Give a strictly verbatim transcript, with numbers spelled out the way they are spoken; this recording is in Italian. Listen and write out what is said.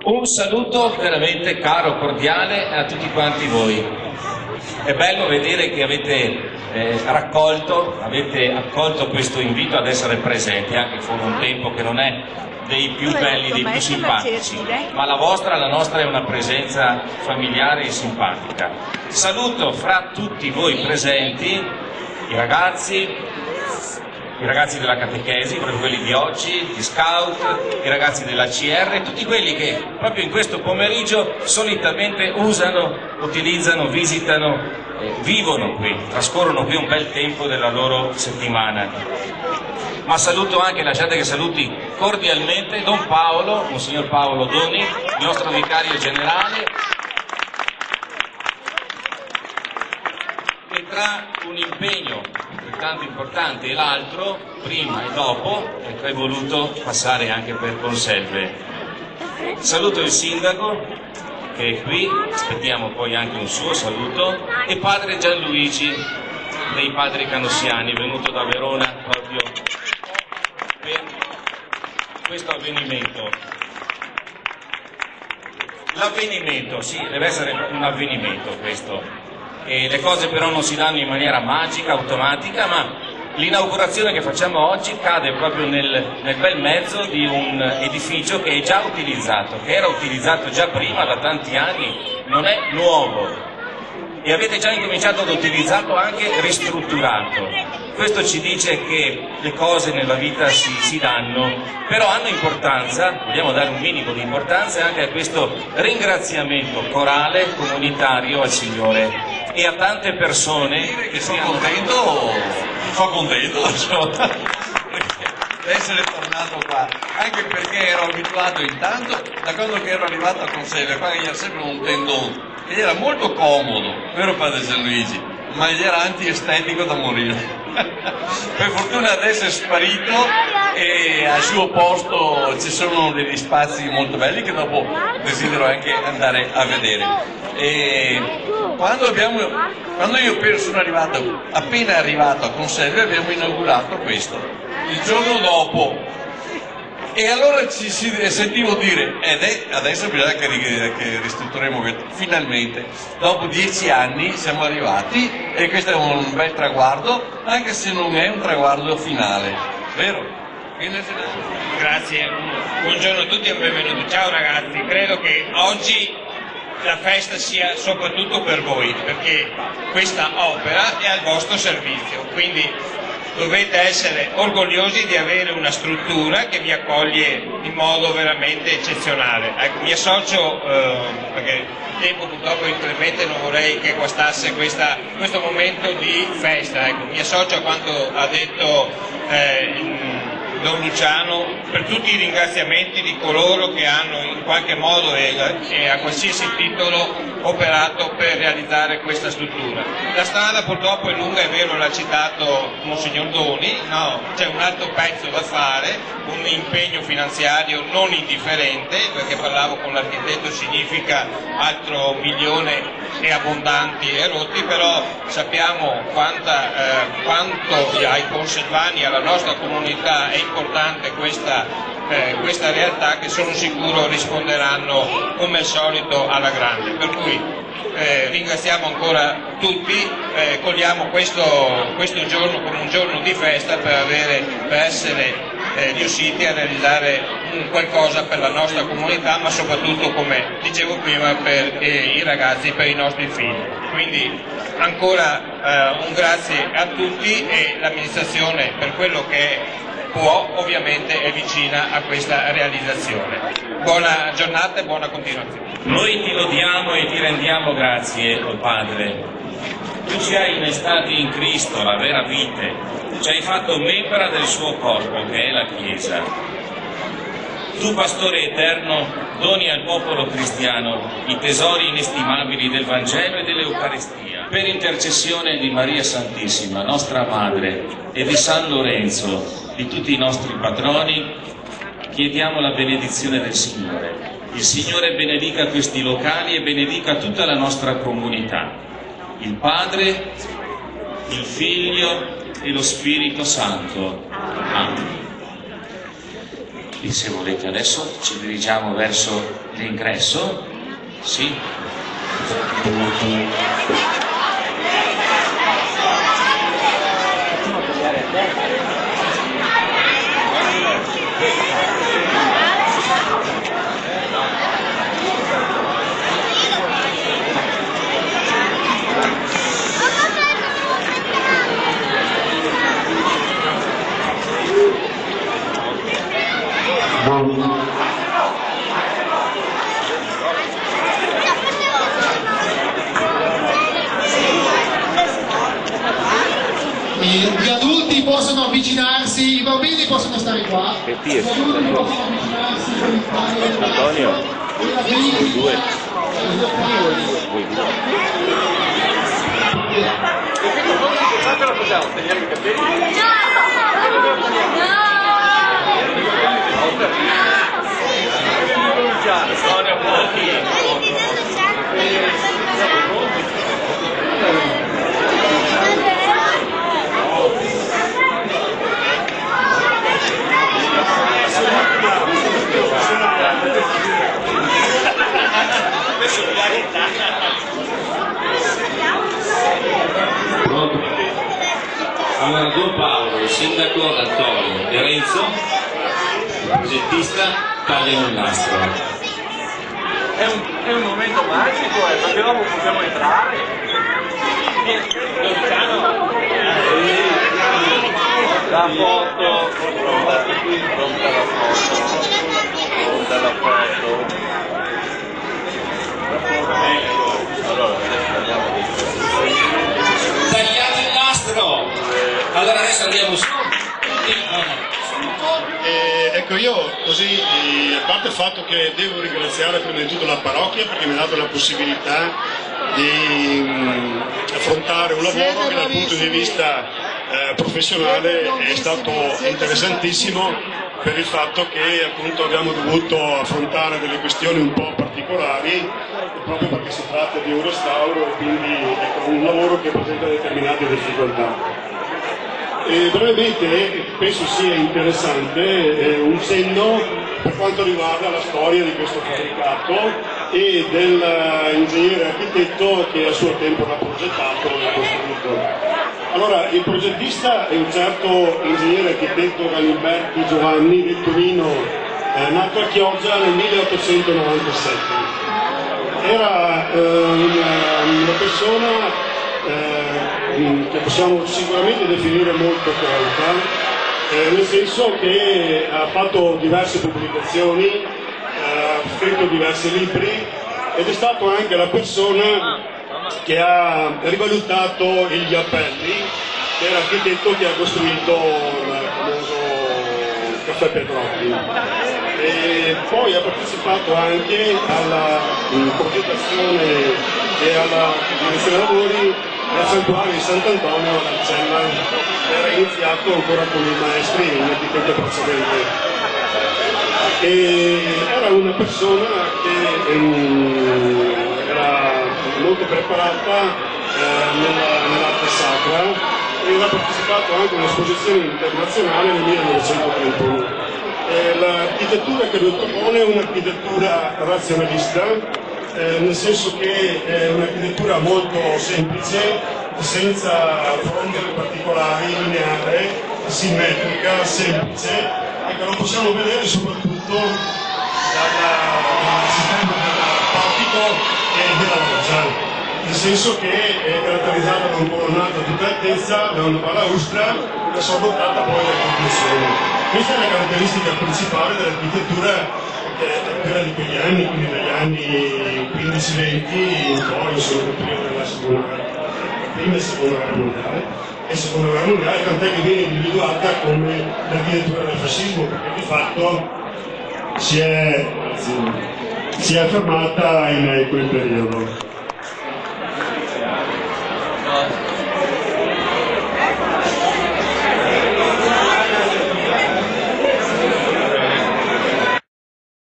Un saluto veramente caro, cordiale a tutti quanti voi. È bello vedere che avete eh, raccolto, avete accolto questo invito ad essere presenti, anche se un tempo che non è dei più belli, dei più simpatici, ma la vostra, la nostra è una presenza familiare e simpatica. Saluto fra tutti voi presenti i ragazzi, i ragazzi della catechesi, proprio quelli di oggi, gli scout, i ragazzi della C R, tutti quelli che proprio in questo pomeriggio solitamente usano, utilizzano, visitano, eh, vivono qui, trascorrono qui un bel tempo della loro settimana. Ma saluto anche, lasciate che saluti cordialmente Don Paolo, Monsignor Paolo Doni, il nostro vicario generale, che tra un impegno tanto importante e l'altro, prima e dopo, ecco, è voluto passare anche per Conselve. Saluto il sindaco che è qui, aspettiamo poi anche un suo saluto, e padre Gianluigi dei padri canossiani, venuto da Verona proprio per questo avvenimento. L'avvenimento, sì, deve essere un avvenimento questo. E le cose però non si danno in maniera magica, automatica, ma l'inaugurazione che facciamo oggi cade proprio nel, nel bel mezzo di un edificio che è già utilizzato, che era utilizzato già prima da tanti anni, non è nuovo, e avete già incominciato ad utilizzarlo anche ristrutturato. Questo ci dice che le cose nella vita si, si danno, però hanno importanza, vogliamo dare un minimo di importanza anche a questo ringraziamento corale, comunitario al Signore e a tante persone che sono siano... contento, sono contento di essere tornato qua, anche perché ero abituato intanto, da quando che ero arrivato a Conselve, qua era sempre un tendone, ed era molto comodo, vero padre Gianluigi, ma gli era antiestetico da morire. Per fortuna adesso è sparito e al suo posto ci sono degli spazi molto belli che dopo desidero anche andare a vedere. E quando, abbiamo, quando io sono arrivato, appena arrivato a Conselve, abbiamo inaugurato questo. Il giorno dopo, e allora ci si, sentivo dire, ed è, adesso bisogna che, che ristruttureremo finalmente, dopo dieci anni siamo arrivati e questo è un bel traguardo, anche se non è un traguardo finale, vero? Grazie, buongiorno a tutti e benvenuti. Ciao ragazzi, credo che oggi la festa sia soprattutto per voi, perché questa opera è al vostro servizio, quindi dovete essere orgogliosi di avere una struttura che vi accoglie in modo veramente eccezionale. Ecco, mi associo, eh, perché il tempo purtroppo è inclemente, non vorrei che guastasse questa, questo momento di festa. Ecco, mi associo a quanto ha detto eh, Don Luciano per tutti i ringraziamenti di coloro che hanno in qualche modo e, e a qualsiasi titolo operato per realizzare questa struttura. La strada purtroppo è lunga, è vero, l'ha citato Monsignor Doni, no, c'è un altro pezzo da fare, un impegno finanziario non indifferente, perché parlavo con l'architetto, significa altro milione e abbondanti e rotti, però sappiamo quanta, eh, quanto ai conselvani, alla nostra comunità è importante questa Eh, questa realtà, che sono sicuro risponderanno come al solito alla grande. Per cui eh, ringraziamo ancora tutti, eh, cogliamo questo, questo giorno come un giorno di festa per, avere, per essere eh, riusciti a realizzare un qualcosa per la nostra comunità, ma soprattutto, come dicevo prima, per eh, i ragazzi, per i nostri figli. Quindi ancora eh, un grazie a tutti, e l'amministrazione, per quello che è può, ovviamente è vicina a questa realizzazione. Buona giornata e buona continuazione. Noi ti lodiamo e ti rendiamo grazie, oh Padre. Tu ci hai innestati in Cristo, la vera vite, ci hai fatto membra del suo corpo, che è la Chiesa. Tu, Pastore eterno, doni al popolo cristiano i tesori inestimabili del Vangelo e dell'Eucaristia. Per intercessione di Maria Santissima, nostra Madre, e di San Lorenzo, di tutti i nostri patroni, chiediamo la benedizione del Signore. Il Signore benedica questi locali e benedica tutta la nostra comunità. Il Padre, il Figlio e lo Spirito Santo. Amen. E se volete adesso ci dirigiamo verso l'ingresso. Sì. Gli adulti possono avvicinarsi, i bambini possono stare qua, gli adulti possono avvicinarsi per il taglio Antonio, dei due. Allora, Don Paolo, il sindaco Antonio e Renzo, il progettista, tagliano il nastro. È un, è un momento magico, eh, perché dopo possiamo entrare. La foto, pronta, pronta la foto, pronta la foto. Allora, adesso andiamo Tagliate il nastro! Allora adesso andiamo su. Eh, ecco, io così, eh, a parte il fatto che devo ringraziare prima di tutto la parrocchia perché mi ha dato la possibilità di mh, affrontare un lavoro che dal punto di vista eh, professionale è stato interessantissimo per il fatto che appunto abbiamo dovuto affrontare delle questioni un po' particolari proprio perché si tratta di un restauro e quindi ecco, un lavoro che presenta determinate difficoltà. E brevemente penso sia interessante eh, un senno per quanto riguarda la storia di questo fabbricato e dell'ingegnere architetto che a suo tempo l'ha progettato e costruito. Allora, il progettista è un certo ingegnere architetto Galimberti Giovanni Vettorino, eh, nato a Chioggia nel milleottocentonovantasette. Era eh, una, una persona Eh, che possiamo sicuramente definire molto colta, eh, nel senso che ha fatto diverse pubblicazioni, eh, ha scritto diversi libri ed è stato anche la persona che ha rivalutato gli appelli, che era l'architetto che ha costruito il famoso Caffè Petrocchi. E poi ha partecipato anche alla progettazione e alla direzione lavori del santuario di Sant'Antonio a Larcella, che era iniziato ancora con i maestri in architetto precedente. E era una persona che um, era molto preparata eh, nella, nell'arte sacra e aveva partecipato anche a un'esposizione internazionale nel millenovecentotrentuno. Eh, l'architettura che lui propone è un'architettura razionalista, Eh, nel senso che è un'architettura molto semplice, senza fronzoli particolari, lineare, simmetrica, semplice, e che lo possiamo vedere soprattutto dal sistema del portico e della loggia, nel senso che è caratterizzata da un colonnato a tutta altezza, da una balaustra che è sormontata poi dalle conclusioni. Questa è la caratteristica principale dell'architettura quella di quegli anni, quindi dagli anni quindici venti in poi, sono il periodo della seconda, prima e seconda guerra mondiale, e seconda guerra mondiale, tant'è che viene individuata come l'architettura del fascismo, perché di fatto si è, si è affermata in quel periodo.